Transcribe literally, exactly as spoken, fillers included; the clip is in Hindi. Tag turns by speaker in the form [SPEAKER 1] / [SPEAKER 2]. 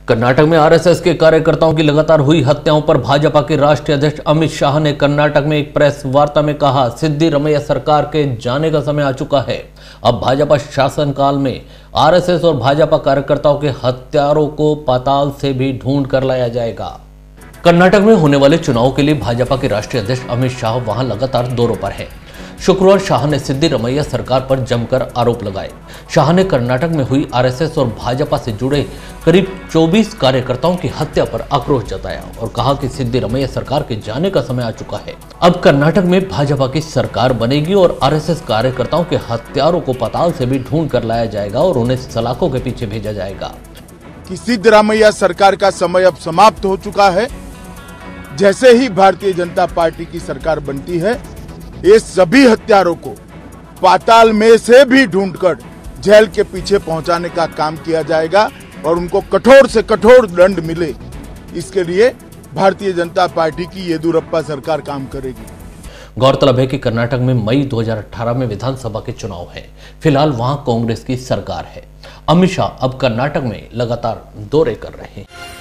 [SPEAKER 1] कर्नाटक में आरएसएस के कार्यकर्ताओं की लगातार हुई हत्याओं पर भाजपा के राष्ट्रीय अध्यक्ष अमित शाह ने कर्नाटक में एक प्रेस वार्ता में कहा, सिद्धिरमैया सरकार के जाने का समय आ चुका है। अब भाजपा शासनकाल में आरएसएस और भाजपा कार्यकर्ताओं के हत्यारों को पाताल से भी ढूंढ कर लाया जाएगा। कर्नाटक में होने वाले चुनाव के लिए भाजपा के राष्ट्रीय अध्यक्ष अमित शाह वहां लगातार दौरों पर है। शुक्रवार शाह ने सिद्धिरमैया सरकार पर जमकर आरोप लगाए। शाह ने कर्नाटक में हुई आरएसएस और भाजपा से जुड़े करीब चौबीस कार्यकर्ताओं की हत्या पर आक्रोश जताया और कहा कि सिद्धिरमैया सरकार के जाने का समय आ चुका है। अब कर्नाटक में भाजपा की सरकार बनेगी और आरएसएस कार्यकर्ताओं के हत्यारों को पाताल से भी ढूंढ कर लाया जाएगा और उन्हें सलाखों के पीछे भेजा जाएगा।
[SPEAKER 2] कि सिद्धिरमैया सरकार का समय अब समाप्त हो चुका है। जैसे ही भारतीय जनता पार्टी की सरकार बनती है, ये सभी हत्यारों को पाताल में से भी ढूंढकर जेल के पीछे पहुंचाने का काम किया जाएगा और उनको कठोर से कठोर दंड मिले, इसके लिए भारतीय जनता पार्टी की येदियुरप्पा सरकार काम करेगी।
[SPEAKER 1] गौरतलब है कि कर्नाटक में मई दो हज़ार अठारह में विधानसभा के चुनाव है। फिलहाल वहां कांग्रेस की सरकार है। अमित शाह अब कर्नाटक में लगातार दौरे कर रहे हैं।